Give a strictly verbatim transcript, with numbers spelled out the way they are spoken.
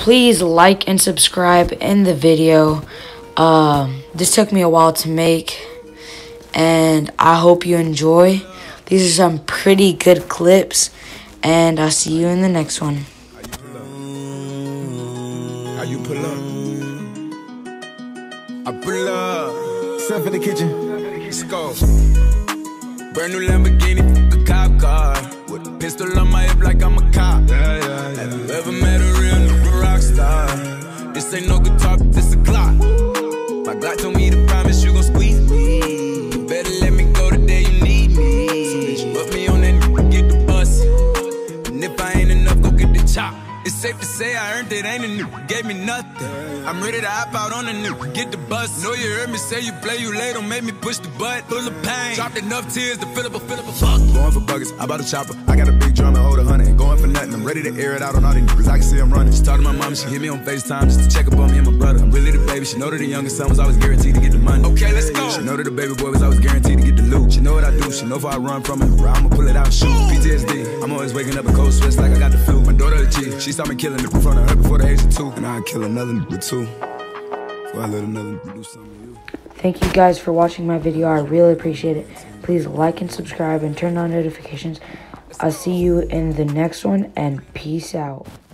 please like and subscribe in the video. Um, this took me a while to make, and I hope you enjoy. These are some pretty good clips, and I'll see you in the next one. How you pull up? I pull up. Stuff in the kitchen. Let's go. Brand new Lamborghini, a cop car. With a pistol on my hip like I'm a cop. Yeah, yeah, yeah. Have you ever met a real nigga rock star? This ain't no guitar, this a Glock. My Glock told me to promise you gon' squeeze me. You better let me go the day you need me. So bitch, put me on that nigga, get the bus. And if I ain't enough, go get the chop. It's safe to say I earned it, ain't a nigga, gave me nothing. I'm ready to hop out on a nigga, get the bus. Know you heard me say you play, you late, don't make me push the butt. Full of pain, dropped enough tears to fill up a, fill up a fuck. Going for buggers, I bought a chopper. I got a big drum and hold a hundred. Ain't going for nothing, I'm ready to air it out on all these niggas. I can see I'm running. She talked to my mom, she hit me on FaceTime just to check up on me and my brother. I'm really the baby, she know that the youngest son was always guaranteed to get the money. Okay, let's go. She know that the baby boy was always guaranteed to get the loot. She know what I do, she know if I run from it, I'ma pull it out and shoot. P T S D, I'm always waking up in cold sweats like I got the flu. My daughter the G, she saw me killing it in front of her before the age of two. And I'd kill another nigga too. Before I let another nigga do something to you. Thank you guys for watching my video. I really appreciate it. Please like and subscribe and turn on notifications. I'll see you in the next one, and peace out.